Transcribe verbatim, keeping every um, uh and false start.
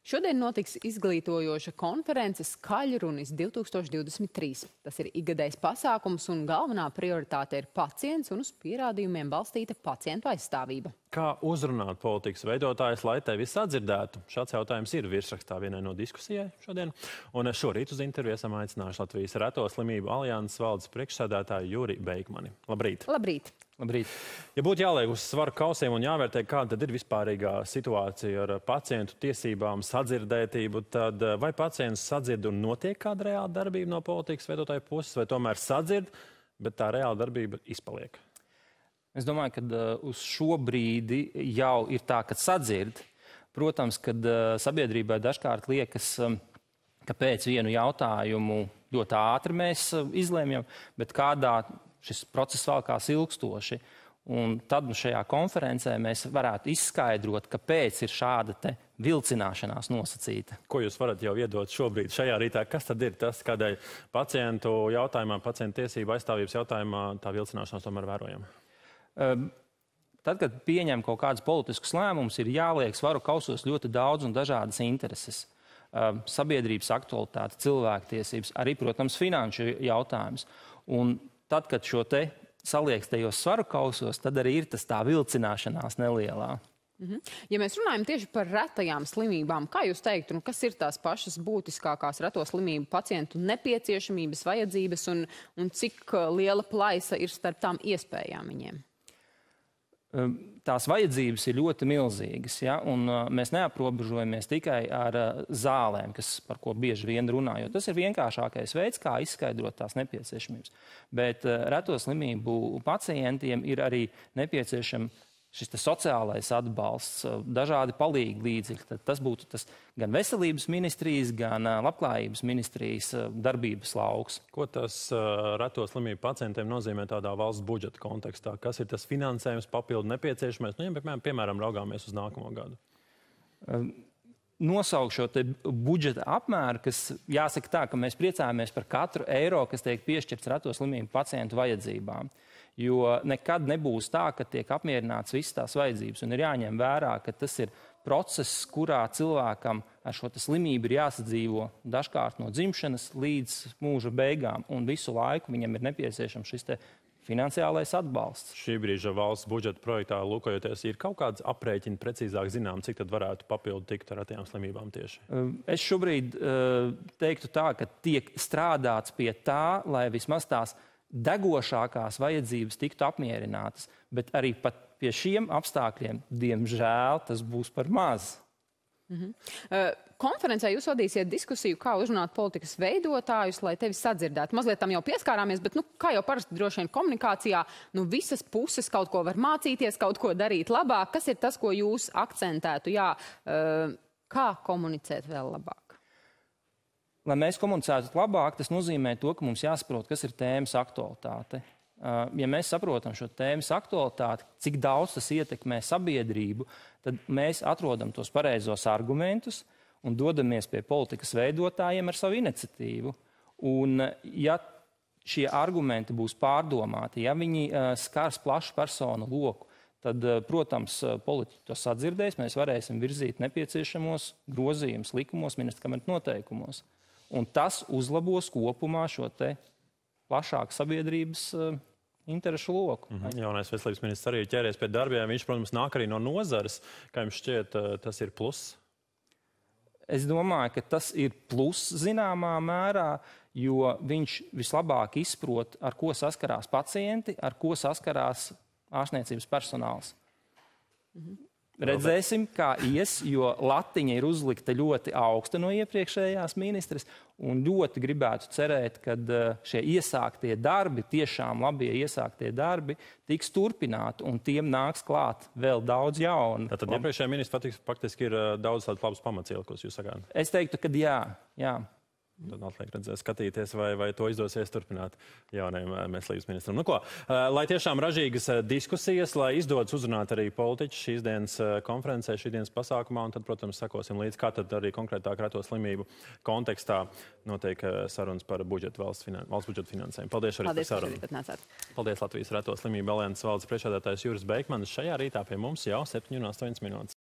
Šodien notiks izglītojoša konference Skaļrunis divtūkstoš divdesmit trīs. Tas ir ikgadējs pasākums un galvenā prioritāte ir pacients un uz pierādījumiem balstīta pacientu aizstāvība. Kā uzrunāt politikas veidotājus, lai tevi sadzirdētu? Šāds jautājums ir virsrakstā vienai no diskusijai šodien. Un šorīt uz interviju esam aicinājuši Latvijas Reto slimību alianses valdes priekšsēdētāju Juri Beikmani. Labrīt! Labrīt! Labrīt. Ja būtu jāliek uz svaru kausiem un jāvērtē, kāda tad ir vispārīgā situācija ar pacientu tiesībām, sadzirdētību, tad vai pacients sadzird un notiek kāda reāla darbība no politikas veidotāju puses, vai tomēr sadzird, bet tā reāla darbība izpaliek? Es domāju, ka uh, uz šo brīdi jau ir tā, ka sadzird. Protams, kad uh, sabiedrībai dažkārt liekas, um, ka pēc vienu jautājumu ļoti ātri mēs uh, izlēmjam, bet kādā šis process valkās ilgstoši. Un tad nu, šajā konferencē mēs varētu izskaidrot, kāpēc ir šāda te vilcināšanās nosacīta. Ko jūs varat jau iedot šobrīd, šajā rītā? Kas tad ir tas, kādēļ pacientu jautājumā, pacientu tiesību aizstāvības jautājumā tā vilcināšanās tomēr vērojama? Um, tad, kad pieņem kaut kādus politiskus lēmumus, ir jāliek svaru kausos ļoti daudz un dažādas intereses. Um, sabiedrības aktualitāte, cilvēktiesības, arī, protams, finanšu jautājums. Un tad, kad šo te salieks tajos svaru kausos, tad arī ir tas tā vilcināšanās nelielā. Mhm. Ja mēs runājam tieši par retajām slimībām, kā jūs teiktu, nu, kas ir tās pašas būtiskākās reto slimību pacientu nepieciešamības, vajadzības un, un cik liela plaisa ir starp tām iespējām viņiem? Tās vajadzības ir ļoti milzīgas, ja? Un uh, mēs neaprobežojamies tikai ar uh, zālēm, kas, par ko bieži vien runā, jo tas ir vienkāršākais veids, kā izskaidrot tās nepieciešamības. Bet uh, reto slimību pacientiem ir arī nepieciešama šis sociālais atbalsts, uh, dažādi palīgi līdzekļi. Tad tas būtu tas gan veselības ministrijas, gan uh, labklājības ministrijas uh, darbības lauks. Ko tas uh, reto slimību pacientiem nozīmē tādā valsts budžeta kontekstā? Kas ir tas finansējums papildu nepieciešamais? Nu, ja, piemēram, raugāmies uz nākamo gadu. Uh, Nosaukt šo te budžeta apmēru, kas jāsaka tā, ka mēs priecājamies par katru eiro, kas tiek piešķirts reto slimību pacientu vajadzībām. Jo nekad nebūs tā, ka tiek apmierināts visas tās vajadzības. Un ir jāņem vērā, ka tas ir process, kurā cilvēkam ar šo slimību ir jāsadzīvo dažkārt no dzimšanas līdz mūža beigām. Un visu laiku viņam ir nepieciešams šis te finansiālais atbalsts. Šī brīža valsts budžeta projektā lūkojoties, ir kaut kāds aprēķini precīzāk zinām, cik tad varētu papildu tikt ar retajām slimībām tieši? Es šobrīd uh, teiktu tā, ka tiek strādāts pie tā, lai vismaz tās degošākās vajadzības tiktu apmierinātas, bet arī pat pie šiem apstākļiem, diemžēl, tas būs par maz. Mhm. Uh, konferencē jūs vadīsiet diskusiju, kā uzrunāt politikas veidotājus, lai tevi sadzirdētu. Mazliet tam jau pieskārāmies, bet, nu, kā jau parasti droši vien komunikācijā, nu, visas puses kaut ko var mācīties, kaut ko darīt labāk. Kas ir tas, ko jūs akcentētu? Jā, uh, kā komunicēt vēl labāk? Lai mēs komunicētu labāk, tas nozīmē to, ka mums jāsaprot, kas ir tēmas aktualitāte. Ja mēs saprotam šo tēmas aktualitāti, cik daudz tas ietekmē sabiedrību, tad mēs atrodam tos pareizos argumentus un dodamies pie politikas veidotājiem ar savu iniciatīvu. Un ja šie argumenti būs pārdomāti, ja viņi skars plašu personu loku, tad, protams, politiķi to sadzirdēs, mēs varēsim virzīt nepieciešamos grozījumus likumos, ministra kabineta noteikumos. Un tas uzlabos kopumā šo te plašāku sabiedrības uh, interešu loku. Mm-hmm. Jaunais veselības ministrs arī ķēries pie darbiem. Viņš, protams, nāk arī no nozares. Kā jums šķiet, uh, tas ir pluss? Es domāju, ka tas ir pluss zināmā mērā, jo viņš vislabāk izprot, ar ko saskarās pacienti, ar ko saskarās ārstniecības personāls. Mm-hmm. Redzēsim, kā ies, jo latiņa ir uzlikta ļoti augsta no iepriekšējās ministres, un ļoti gribētu cerēt, ka šie iesāktie darbi, tiešām labie iesāktie darbi, tiks turpināti, un tiem nāks klāt vēl daudz jaunu. Tātad iepriekšējā ministra faktiski ir daudz tādu labus pamatsielkos, jūs sakāt? Es teiktu, ka jā, jā. Tad atliek redzēt, skatīties, vai, vai to izdosies turpināt jaunajam veselības ministram. Nu ko, lai tiešām ražīgas diskusijas, lai izdodas uzrunāt arī politiķus šīs dienas konferencē, šīs dienas pasākumā, un tad, protams, sekosim līdz, kā tad arī konkrētāk reto slimību kontekstā notiek sarunas par budžetu, valsts, finan valsts budžetu finansējumu. Paldies arī Paldies, par sarunu. Paldies Latvijas Reto slimību alianses valdes priekšsēdētājs Juris Beikmanis. Šajā rītā pie mums jau septiņi un astoņas minūtes.